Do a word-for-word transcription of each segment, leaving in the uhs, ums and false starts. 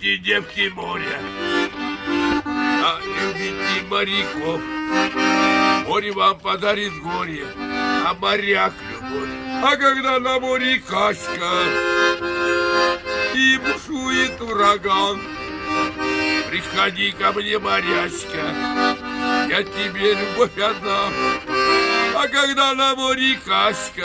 любите девки моря, а любите моряков. Море вам подарит горе, а моряк любовь. А когда на море качка и бушует ураган, приходи ко мне, морячка, я тебе любовь отдам. А когда на море качка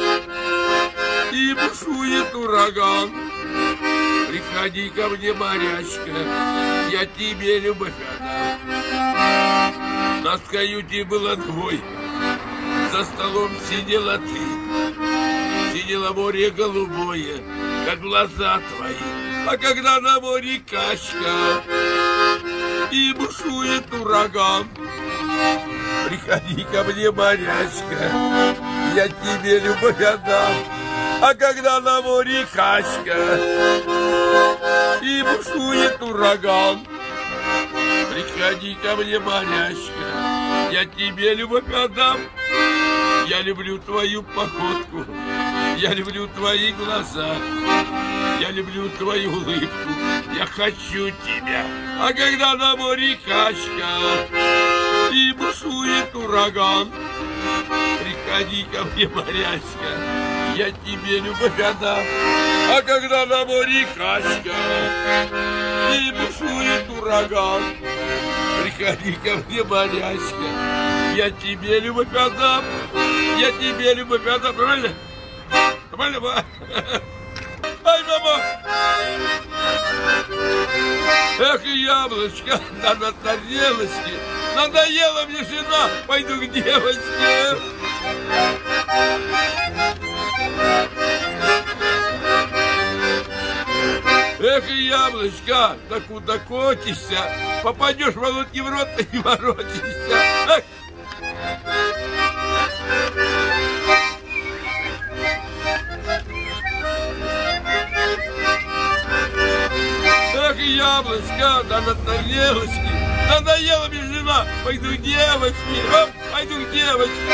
и бушует ураган, приходи ко мне, морячка, я тебе любовь отдам. На каюте было двое, за столом сидела ты, сидело море голубое, как глаза твои. А когда на море качка и бушует ураган, приходи ко мне, морячка, я тебе любовь отдам. А когда на море качка и бушует ураган, приходи ко мне, морячка, я тебе любовь отдам. Я люблю твою походку, я люблю твои глаза, я люблю твою улыбку, я хочу тебя. А когда на море качка и бушует ураган, приходи ко мне, морячка, я тебе любовь отдам. А когда на море качка и бушует ураган, приходи ко мне, морячка, я тебе любовь отдам. Я тебе любовь отдам. Нормально? Нормально, ба? Ай, мама! Эх, яблочко, надо тарелочки. Надоела мне жена, пойду к девочке. Эх, яблочко, да куда котишься? Попадешь Володьке в рот и воротишься. Эх. Эх, яблочко, да на тарелочке. Надоела мне жена, пойду к девочке. Оп, пойду к девочке.